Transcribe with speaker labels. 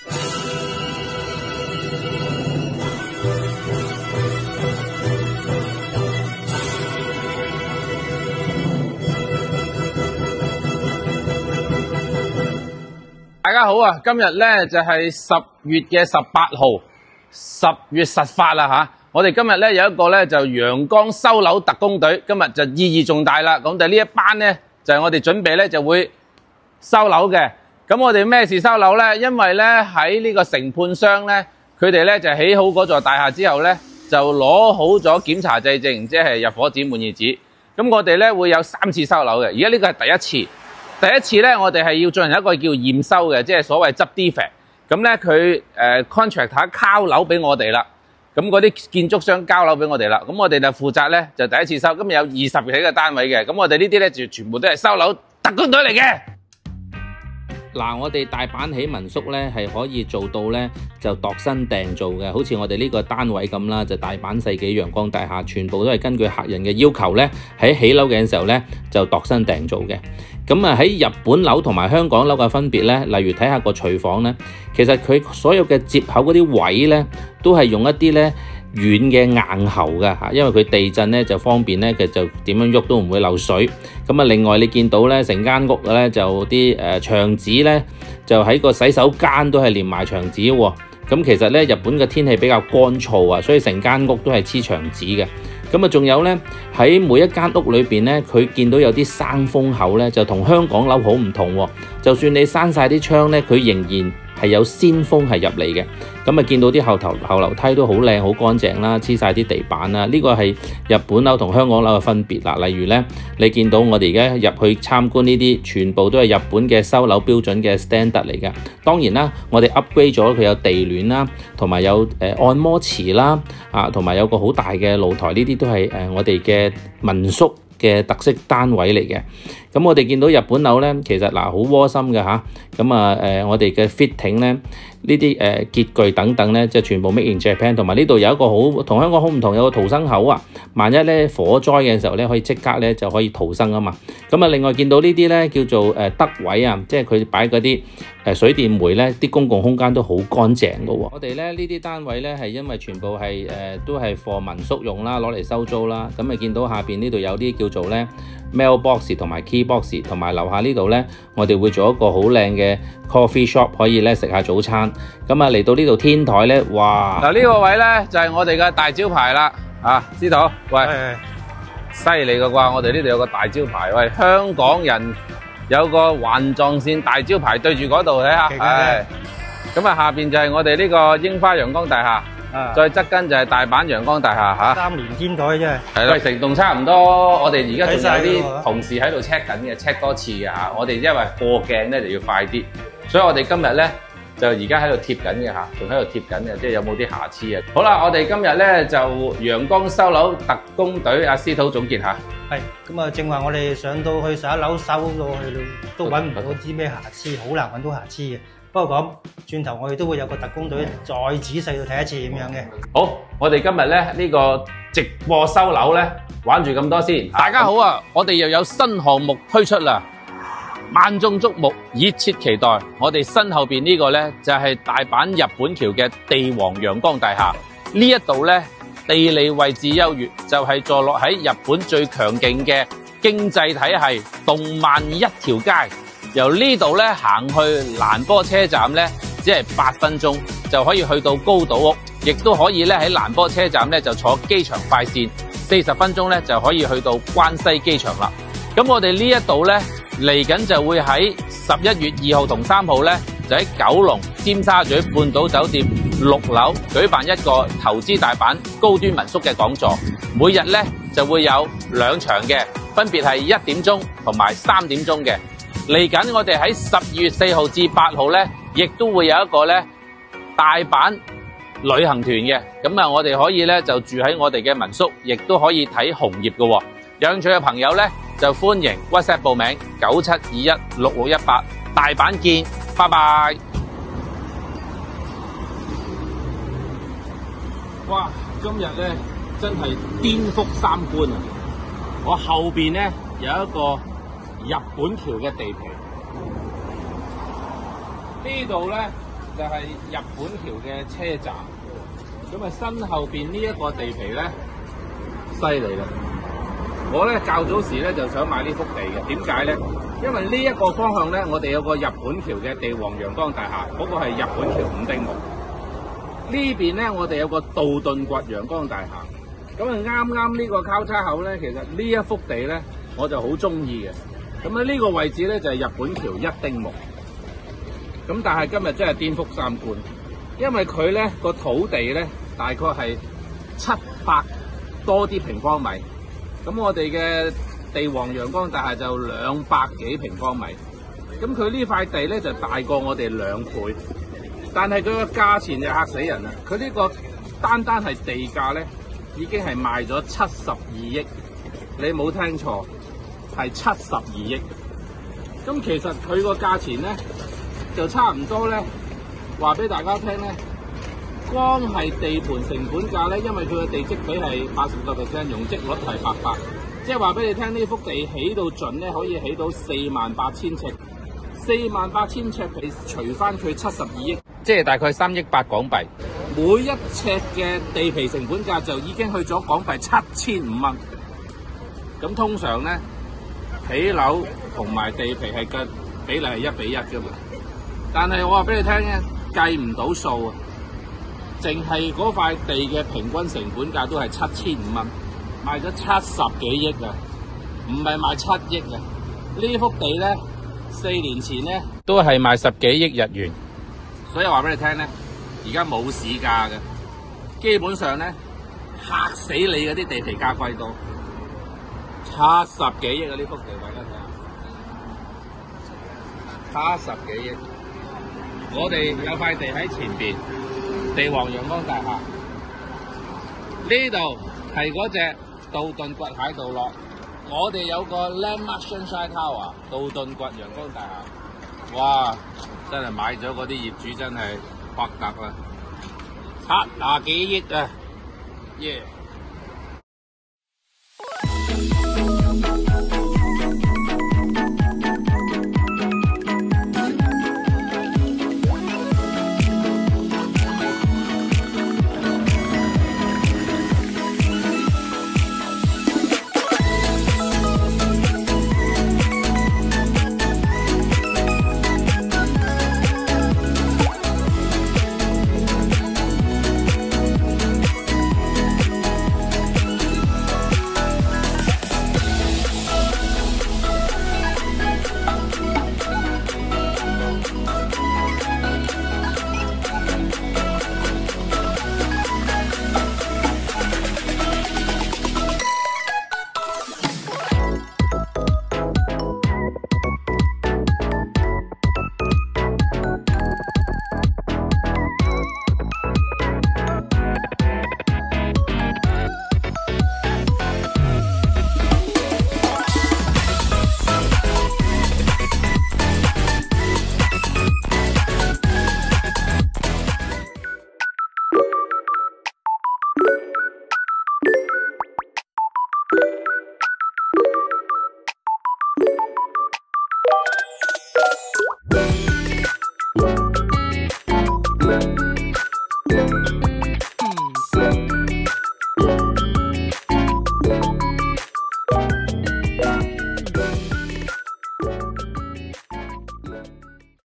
Speaker 1: 大家好啊！今日咧就係10月嘅18號，10月實發啦吓。我哋今日咧有一個咧就陽江收樓特工隊，今日就意義重大啦。咁就呢一班咧就係我哋準備咧就會收樓嘅。咁我哋咩事收樓咧？因為咧喺呢個承判商咧，佢哋咧就起好嗰座大廈之後咧，就攞好咗檢查制證，即係入伙紙、滿意紙。咁我哋咧會有3次收樓嘅，而家呢個係第一次。第一次咧，我哋係要進行一個叫驗收嘅，即係所謂執 defect。咁咧佢contractor 交樓俾我哋啦，咁嗰啲建築商交樓俾我哋啦，咁我哋就負責咧就第一次收。今日有20幾個單位嘅，咁我哋呢啲咧就全部都係收樓特工隊嚟嘅。嗱，我哋大阪起民宿咧係可以做到咧就度身訂造嘅，好似我哋呢個單位咁啦，就大阪世紀陽光大廈，全部都係根據客人嘅要求咧喺起樓嘅時候咧就度身訂造嘅。咁啊喺日本樓同埋香港樓嘅分別咧，例如睇下個廚房咧，其實佢所有嘅接口嗰啲位咧都係用一啲咧軟嘅硬喉㗎嚇，因為佢地震咧就方便咧，佢就點樣喐都唔會漏水。咁啊，另外你見到咧成間屋咧就啲牆紙咧就喺個洗手間都係連埋牆紙喎。咁其實咧日本嘅天氣比較乾燥啊，所以成間屋都係黐牆紙嘅。咁啊，仲有咧喺每一間屋裏邊咧，佢見到有啲生風口咧，就同香港樓好唔同喎。就算你閂晒啲窗咧，佢仍然係有鮮風係入嚟嘅。咁啊，見到啲後樓梯都好靚好乾淨啦，黐晒啲地板啦。呢個係日本樓同香港樓嘅分別啦。例如咧，你見到我哋而家入去參觀呢啲，全部都係日本嘅收樓標準嘅 standard 嚟嘅。當然啦，我哋 upgrade 咗佢有地暖啦，同埋有按摩池啦，同埋有個好大嘅露台，呢啲都係我哋嘅民宿嘅特色單位嚟嘅。咁我哋見到日本樓咧，其實嗱好窩心嘅嚇。咁我哋嘅 fitting 咧，呢啲潔具等等咧，即係全部 make in Japan。同埋呢度有一個好同香港好唔同，有個逃生口啊。萬一咧火災嘅時候咧，可以即刻咧就可以逃生啊嘛。咁啊，另外見到呢啲咧叫做德位啊，即係佢擺嗰啲水電煤咧，啲公共空間都好乾淨嘅喎。我哋咧呢啲單位咧係因為全部係都係 for 民宿用啦，攞嚟收租啦。咁啊見到下邊呢度有啲叫做咧 mailbox 同埋 keybox， 同埋樓下呢度咧，我哋會做一個好靚嘅 coffee shop， 可以咧食下早餐。咁啊嚟到呢度天台咧，哇！嗱呢個位咧就係我哋嘅大招牌啦。司徒，喂，犀利嘅啩！我哋呢度有個大招牌，喂，香港人有個環狀線大招牌對住嗰度睇下，咁啊下邊就係我哋呢個櫻花陽光大廈，再側跟就係大阪陽光大廈嚇。3連天台真係。係啦，成棟差唔多。我哋而家仲有啲同事喺度 check 緊嘅，check 多次嘅嚇。我哋因為過鏡咧就要快啲，所以我哋今日咧就而家喺度貼緊嘅嚇，仲喺度貼緊嘅，即係有冇啲瑕疵啊？好啦，我哋今日咧就陽江收樓特工隊阿司徒總結下。
Speaker 2: 係咁啊，正話我哋上到去11樓收到去都揾唔到啲咩瑕疵，好難揾到瑕疵嘅。不過咁轉頭我哋都會有個特工隊再仔細到睇一次咁樣嘅。
Speaker 1: 好，我哋今日咧呢個直播收樓咧玩住咁多先。大家好啊，我哋又有新項目推出啦，萬眾矚目，熱切期待。我哋身後邊呢個咧就係大阪日本橋嘅地王陽光大廈。呢一度咧地理位置優越，就係坐落喺日本最強勁嘅經濟體系動漫一條街。由呢度咧行去蘭波車站咧，只係8分鐘就可以去到高島屋，亦都可以咧喺蘭波車站咧就坐機場快線，40分鐘咧就可以去到關西機場啦。咁我哋呢一度咧嚟緊就會喺11月2號同3號咧，就喺九龍尖沙咀半島酒店6樓舉辦一個投資大阪高端民宿嘅講座，每日咧就會有2場嘅，分別係1點鐘同埋3點鐘嘅。嚟緊我哋喺12月4號至8號咧，亦都會有一個咧大阪旅行團嘅。咁啊，我哋可以咧就住喺我哋嘅民宿，亦都可以睇紅葉嘅。有興趣嘅朋友咧就歡迎 WhatsApp 報名97216618，大阪見，拜拜。哇！今日咧真係顛覆三觀啊！我後邊咧有一個日本橋嘅地皮，呢度咧就係日本橋嘅車站。咁啊，身後邊呢一個地皮咧，犀利啦！我咧較早時咧就想買呢幅地嘅，點解咧？因為呢一個方向咧，我哋有個日本橋嘅地王陽光大廈，嗰個係日本橋五丁目。呢邊咧，我哋有個道頓堀陽光大廈。咁啊，啱呢個交叉口咧，其實呢一幅地咧，我就好中意嘅。咁啊，呢個位置咧就係日本橋一丁目。咁但係今日真係顛覆三觀，因為佢咧個土地咧大概係700多啲平方米。咁我哋嘅地王陽光大廈就200幾平方米，咁佢呢塊地咧就大過我哋2倍，但係佢個價錢就嚇死人啦！佢呢個單係地價咧，已經係賣咗72億，你冇聽錯，係72億。咁其實佢個價錢咧就差唔多咧，話俾大家聽咧。光係地盤成本價咧，因為佢嘅地積比係80%，容積率係800，即係話俾你聽，呢幅地起到盡咧，可以起到48000尺，48000尺你除翻佢72億，即係大概3億8港幣。每一尺嘅地皮成本價就已經去咗港幣7500蚊。咁通常咧，起樓同埋地皮係嘅比例係1比1㗎嘛，但係我話俾你聽咧，計唔到數啊！淨係嗰塊地嘅平均成本價都係7500蚊，賣咗70幾億啊，唔係賣7億啊！呢幅地咧，4年前咧都係賣10幾億日元，所以話俾你聽咧，而家冇市價嘅，基本上咧嚇死你嗰啲地皮價貴到70幾億啊！呢幅地大家睇下，70幾億，我哋有塊地喺前邊。地王陽光大廈呢度係嗰隻道頓堀喺度落，我哋有個 Landmark Sunshine Tower 道頓堀陽光大廈，哇！真係買咗嗰啲業主真係發達啦，70幾億啊，耶！